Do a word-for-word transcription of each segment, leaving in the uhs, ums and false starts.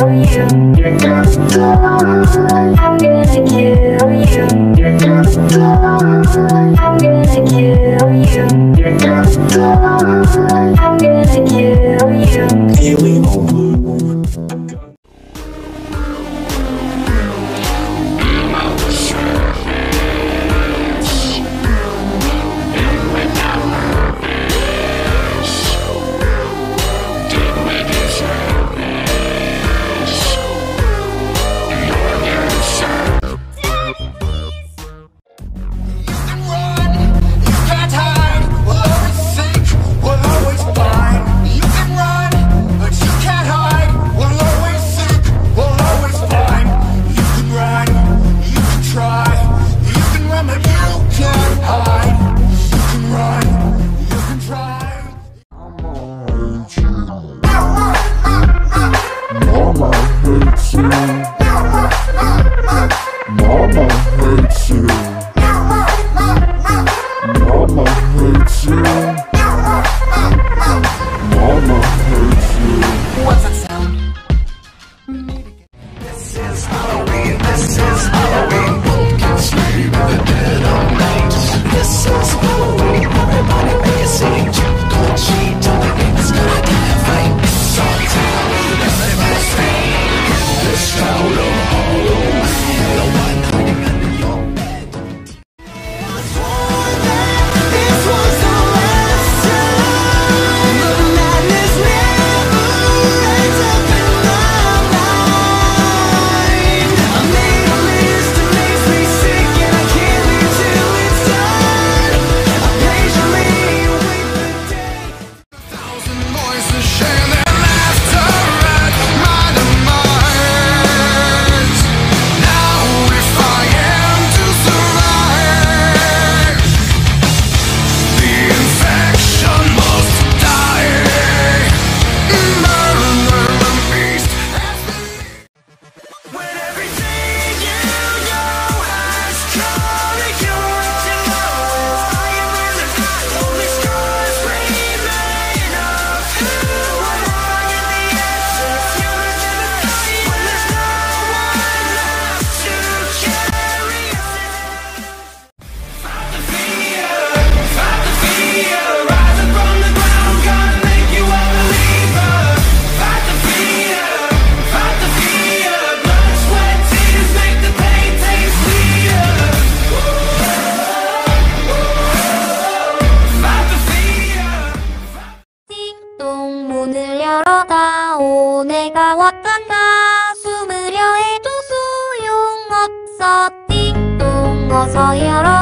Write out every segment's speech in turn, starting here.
어서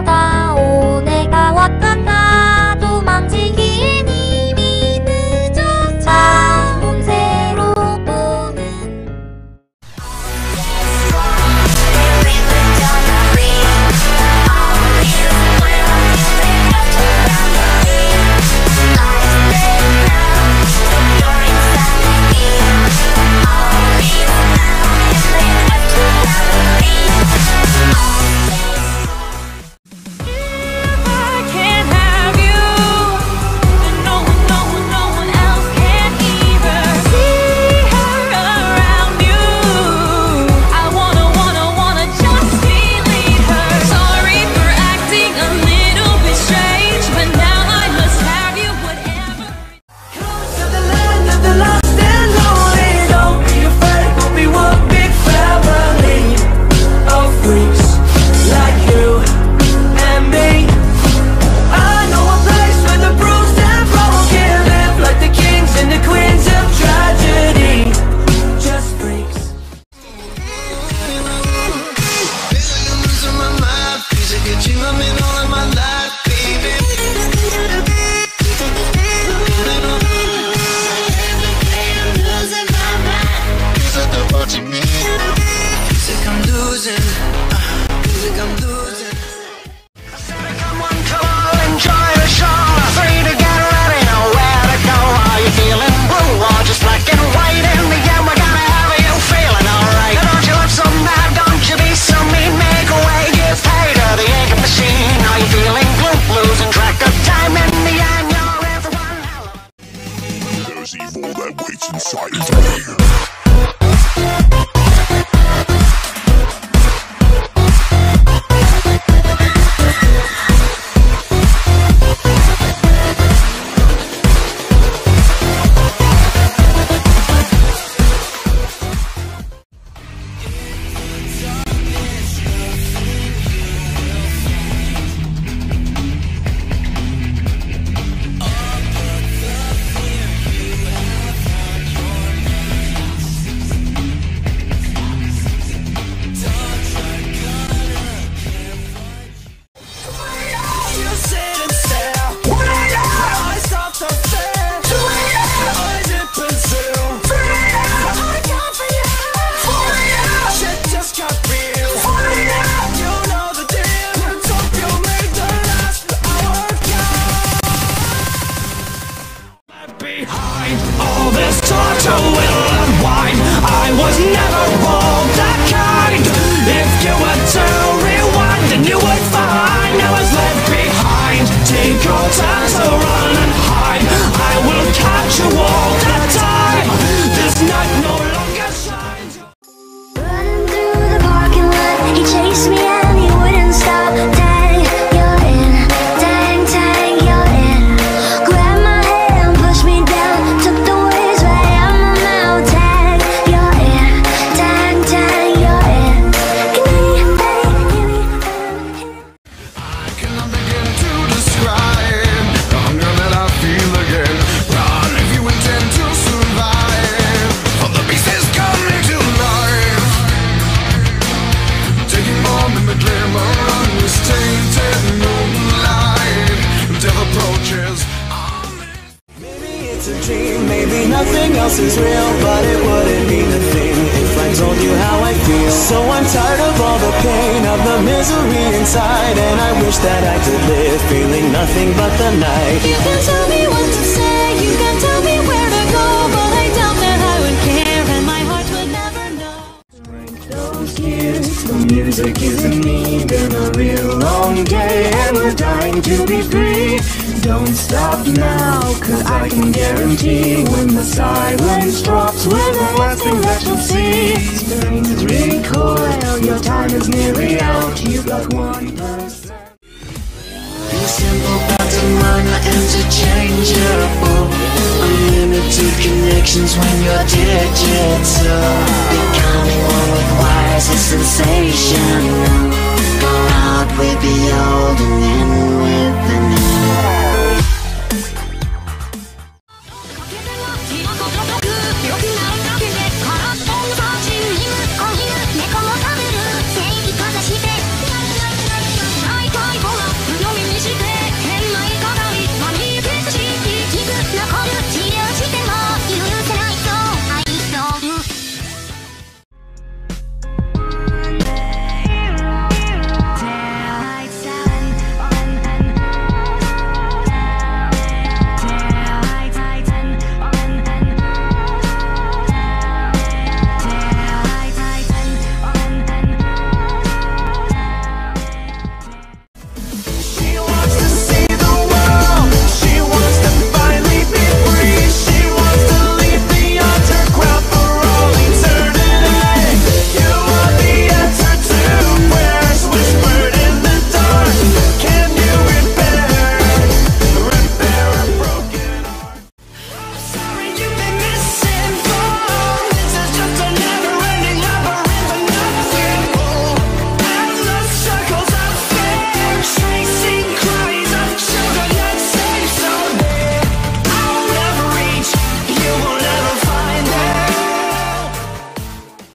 열어다오. 내가 왔단다. 도망치기엔 이미 늦어. 차온 새로 보는 chase me and you wouldn't stop. Dang, you're in. Dang, dang, you're in. Grab my hand, push me down. Took the waves right out my mouth. Dang, you're in. Dang, dang, you're in. I cannot begin to describe the hunger that I feel again. Run if you intend to survive, for the beast is coming to life, taking form in the glimmer of this tainted moonlight. Death approaches. Maybe it's a dream, maybe nothing else is real, but it wouldn't mean a thing if I told you how I feel. So I'm tired of all the pain, of the misery inside, and I wish that I could live feeling nothing but the night. You can tell me what to say, you can tell me where to go, but I doubt that I would care, and my heart would never know. Those years, the music isn't me, been a real long day, and we're dying to be free. Don't stop now, cause I can guarantee when the silence drops, we're the last thing that you'll see. Springs recoil, your time is nearly out, you've got one percent. Be simple, bottom line, not interchangeable. Unlimited connections when you're digital. Becoming one with wires is sensational. Go out with your